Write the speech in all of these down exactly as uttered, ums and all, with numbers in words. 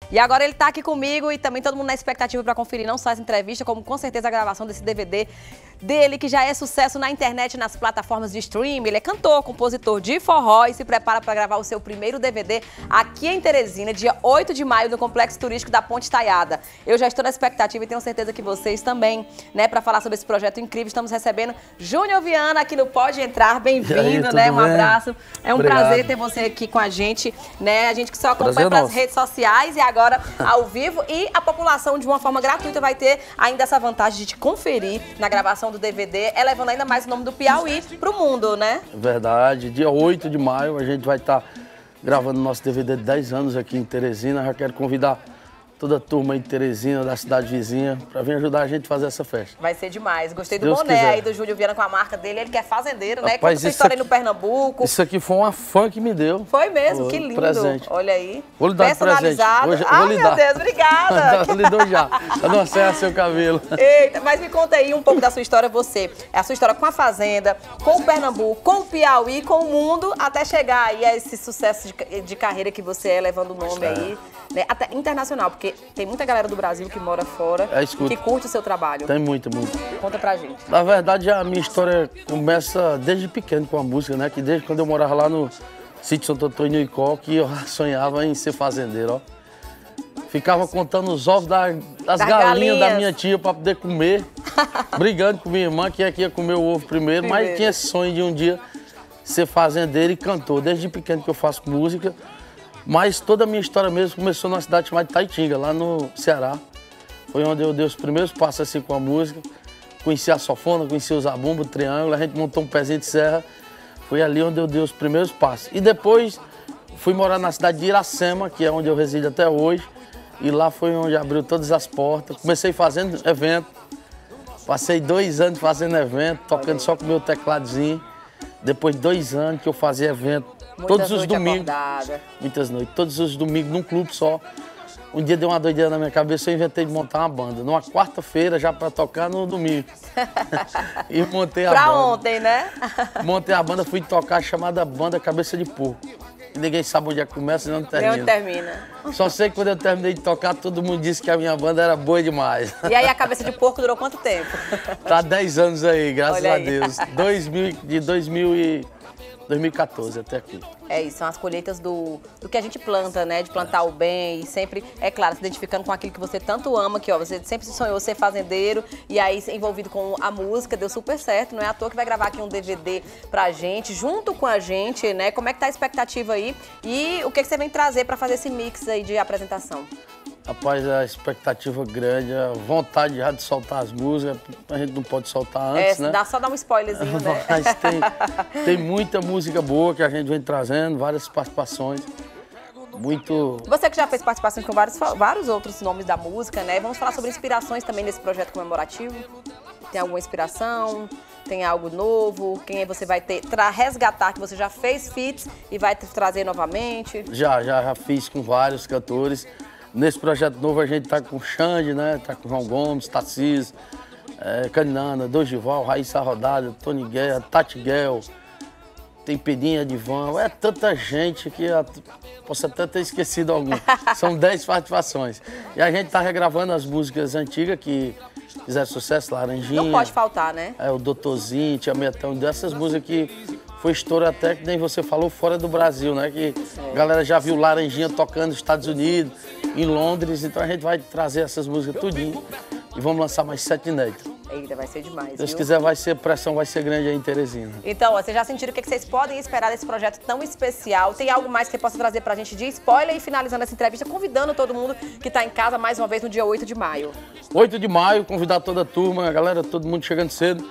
E agora ele tá aqui comigo e também todo mundo na expectativa para conferir não só essa entrevista, como com certeza a gravação desse D V D dele, que já é sucesso na internet e nas plataformas de streaming. Ele é cantor, compositor de forró e se prepara para gravar o seu primeiro D V D aqui em Teresina, dia oito de maio, no Complexo Turístico da Ponte Taiada. Eu já estou na expectativa e tenho certeza que vocês também, né, para falar sobre esse projeto incrível. Estamos recebendo Júnior Viana aqui no Pode Entrar. Bem-vindo, né? Um bem? abraço. É um Obrigado. prazer ter você aqui com a gente, né? A gente que só acompanha pelas redes sociais e agora ao vivo, e a população de uma forma gratuita vai ter ainda essa vantagem de te conferir na gravação do D V D, elevando ainda mais o nome do Piauí pro mundo, né? Verdade. Dia oito de maio a gente vai estar tá gravando nosso D V D de dez anos aqui em Teresina. Já quero convidar toda a turma aí de Teresina, da cidade vizinha, para vir ajudar a gente a fazer essa festa. Vai ser demais. Gostei do Deus boné quiser. aí do Júnior Viana com a marca dele. Ele que é fazendeiro, né? Rapaz, Conta sua história aqui, aí no Pernambuco. Isso aqui foi uma fã que me deu. Foi mesmo, foi, que lindo. Presente. Olha aí. Vou lhe dar personalizado. Presente. Hoje, Ai, vou lhe meu dar. Deus, obrigada. Eu lhe dou já. Eu não serra seu cabelo. Eita, mas me conta aí um pouco da sua história, você. É a sua história com a Fazenda, com o Pernambuco, com o Piauí, com o mundo, até chegar aí a esse sucesso de, de carreira que você é, levando o nome é. aí, né, até internacional, porque tem muita galera do Brasil que mora fora, é, que curte o seu trabalho. Tem muito, muito. Conta pra gente. Na verdade, a minha história começa desde pequeno com a música, né? Que desde quando eu morava lá no sítio Santo Antônio Icó, que eu sonhava em ser fazendeiro, ó. Ficava contando os ovos da, das, das galinhas, galinhas da minha tia para poder comer, brigando com minha irmã, que ia comer o ovo primeiro, primeiro, mas tinha esse sonho de um dia ser fazendeiro e cantor. Desde pequeno que eu faço música, mas toda a minha história mesmo começou numa cidade chamada Taitinga, lá no Ceará. Foi onde eu dei os primeiros passos assim com a música. Conheci a sanfona, conheci o zabumba, o triângulo, a gente montou um pezinho de serra. Foi ali onde eu dei os primeiros passos. E depois fui morar na cidade de Iracema, que é onde eu resido até hoje. E lá foi onde abriu todas as portas. Comecei fazendo evento. Passei dois anos fazendo evento, tocando só com o meu tecladozinho. Depois de dois anos que eu fazia evento, Muitas todos os domingos. Acordada. Muitas noites, todos os domingos num clube só. Um dia deu uma doideira na minha cabeça, eu inventei de montar uma banda. Numa quarta-feira, já para tocar no domingo. E montei a pra banda. Pra ontem, né? Montei a banda, fui tocar, chamada Banda Cabeça de Porco. E ninguém sabe onde é que começa e não termina. Não termina. Só sei que quando eu terminei de tocar, todo mundo disse que a minha banda era boa demais. E aí a Cabeça de Porco durou quanto tempo? Tá dez anos aí, graças Olha a aí. Deus. dois mil, de dois mil e quatorze até aqui. É isso, são as colheitas do, do que a gente planta, né? De plantar o bem e sempre, é claro, se identificando com aquilo que você tanto ama, que ó, você sempre sonhou ser fazendeiro e aí envolvido com a música, deu super certo, não é à toa que vai gravar aqui um D V D pra gente, junto com a gente, né? Como é que tá a expectativa aí e o que, que você vem trazer pra fazer esse mix aí de apresentação? Rapaz, a expectativa grande, a vontade já de soltar as músicas, a gente não pode soltar antes, é, né? Dá só dar um spoilerzinho, né? Mas tem, tem muita música boa que a gente vem trazendo, várias participações, muito... Você que já fez participações com vários, vários outros nomes da música, né? Vamos falar sobre inspirações também nesse projeto comemorativo. Tem alguma inspiração? Tem algo novo? Quem você vai ter para resgatar, que você já fez feats e vai trazer novamente? Já, já, já fiz com vários cantores. Nesse projeto novo a gente tá com o Xande, né? Tá com o João Gomes, Tarcísio, é, Caninana, Dorival, Raíssa Rodada, Tony Guerra, Tati Guel, tem Pedinha Divan, é tanta gente que eu posso até ter esquecido algum. São dez participações. E a gente tá regravando as músicas antigas que fizeram sucesso, Laranjinha. Não pode faltar, né? É, o Doutorzinho, Tia Metão, dessas músicas que foi estouro até, que nem você falou, fora do Brasil, né? Que a galera já viu Laranjinha tocando nos Estados Unidos, em Londres, então a gente vai trazer essas músicas tudinho e vamos lançar mais sete inéditas. Eita, vai ser demais, Se Deus viu? quiser, vai ser, pressão vai ser grande aí em Teresina. Então, ó, vocês já sentiram o que vocês podem esperar desse projeto tão especial? Tem algo mais que você possa trazer pra gente de spoiler e finalizando essa entrevista, convidando todo mundo que tá em casa mais uma vez no dia oito de maio. oito de maio, convidar toda a turma, a galera, todo mundo chegando cedo.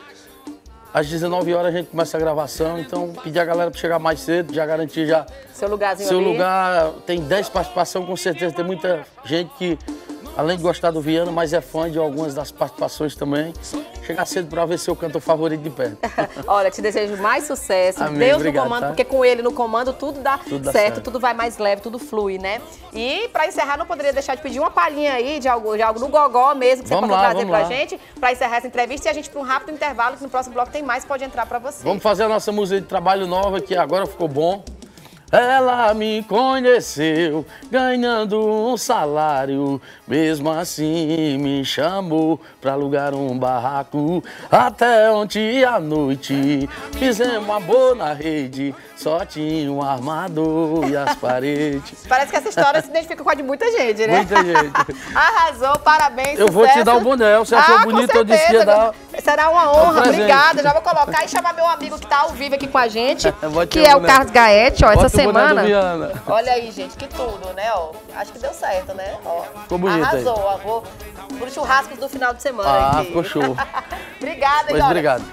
Às dezenove horas a gente começa a gravação, então pedir a galera para chegar mais cedo, já garantir já seu lugarzinho seu ali. lugar. Tem dez participações, com certeza. Tem muita gente que, além de gostar do Viana, mas é fã de algumas das participações também. Chegar cedo para ver seu cantor favorito de perto. Olha, te desejo mais sucesso, Amém, Deus obrigado, no comando, tá? Porque com ele no comando tudo dá, tudo dá certo, certo, tudo vai mais leve, tudo flui, né? E para encerrar, não poderia deixar de pedir uma palhinha aí de algo, de algo no gogó mesmo, que vamos você lá, possa trazer pra lá. gente, para encerrar essa entrevista e a gente para um rápido intervalo, que no próximo bloco tem mais, pode entrar para você. Vamos fazer a nossa música de trabalho nova, que agora ficou bom. Ela me conheceu ganhando um salário, mesmo assim me chamou pra alugar um barraco. Até ontem à noite fizemos uma boa rede, só tinha um armador e as paredes. Parece que essa história se identifica com a de muita gente, né? Muita gente. Arrasou, parabéns, Eu sucesso. vou te dar o boné, você achou ah, bonito, com eu disse que ia dar. Será uma honra, presente. obrigada. Já vou colocar e chamar meu amigo que tá ao vivo aqui com a gente, que o é o boné. Carlos Gaete, ó, essa Bota o boné do semana. Viana. Olha aí, gente, que tudo, né, ó. Acho que deu certo, né? Ó, ficou bonito. Arrasou, aí. ó. Vou pro churrasco do final de semana Ah, aqui. ficou show. Obrigada, Pois, olha, obrigado.